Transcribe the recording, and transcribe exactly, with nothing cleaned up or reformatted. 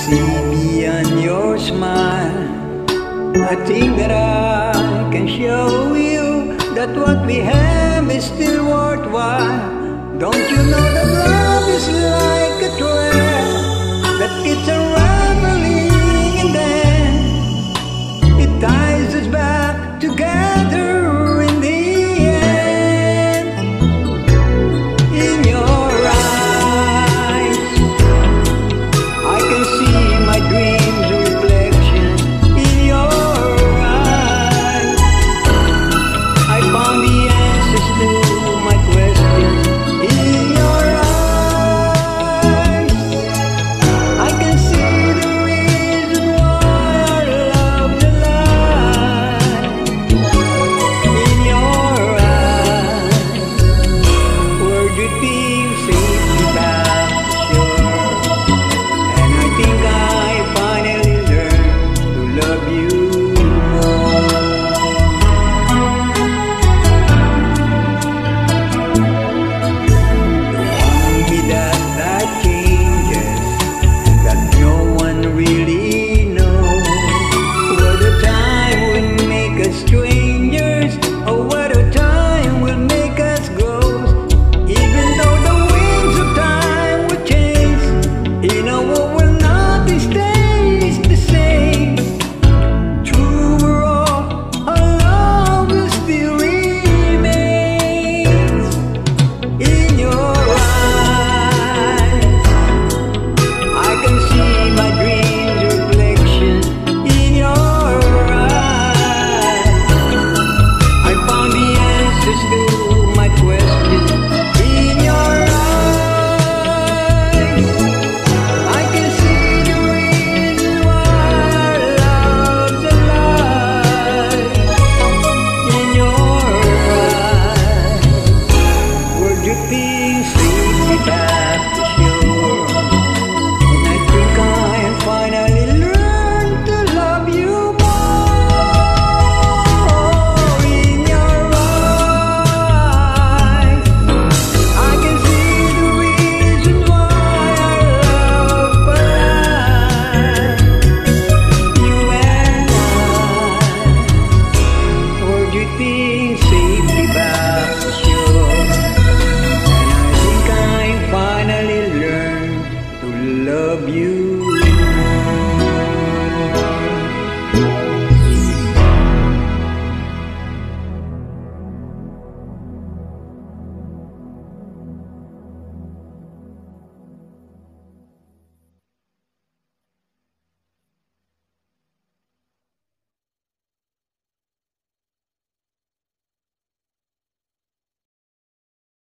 see beyond your smile. I think that I can show you that what we have is still worthwhile. Don't you know that love is like a thread that it's unraveling and then it ties